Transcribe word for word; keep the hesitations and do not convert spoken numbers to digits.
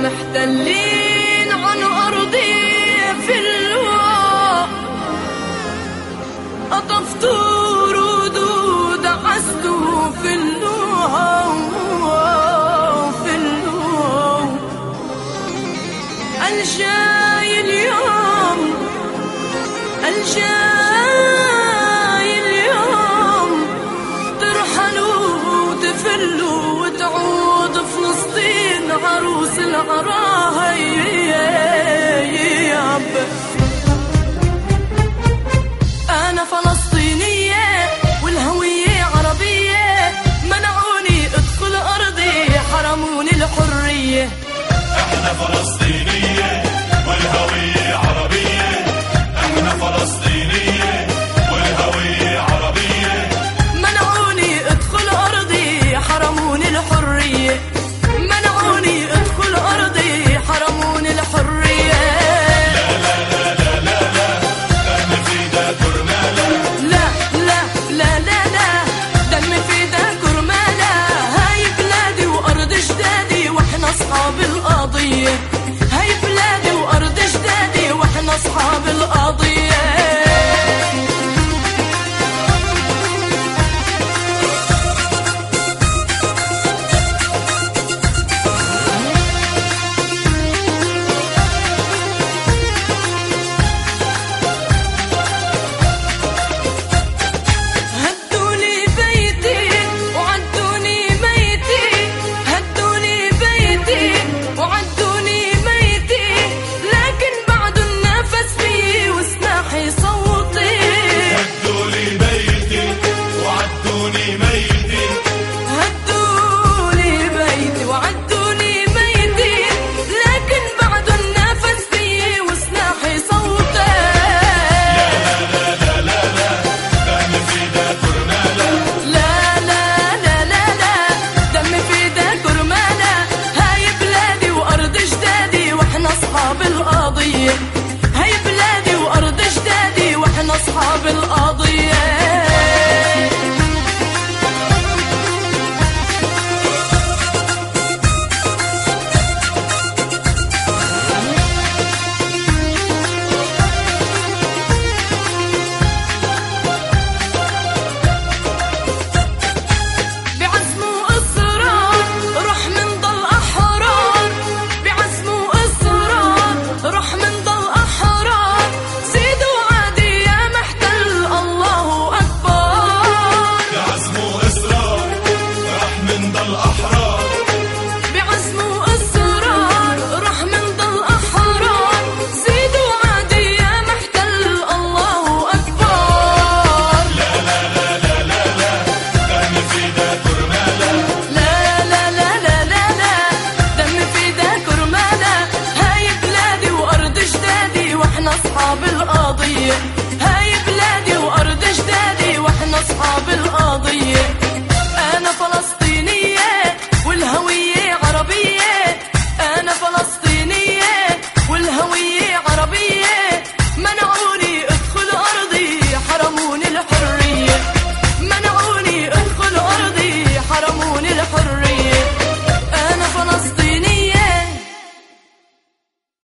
محتلين عن أرضي في اللواء، قطفتوا ردود عزتوا في اللواء في اللواء. الجاي اليوم الجاي اليوم ترحلوا وتفلوا وتعود فلسطين عروس العراها ياب. أنا فلسطينية والهوية عربية، منعوني أدخل أرضي حرموني الحرية. احنا فلسطينية والهوية عربية، احنا فلسطينية والهوية عربية، منعوني أدخل أرضي حرموني الحرية، منعوني أدخل أرضي حرموني الحرية. لا لا لا لا لا لا دم في ده كرمالة، لا لا لا لا لا دم في ده كرمالة. هاي بلادي وأرض جدادي وإحنا أصحاب القضية، هاي بلادي وأرض جدادي وإحنا أصحاب القضية. هاي بلادي وأرض جدادي وإحنا أصحاب القضية. أصحاب القضية.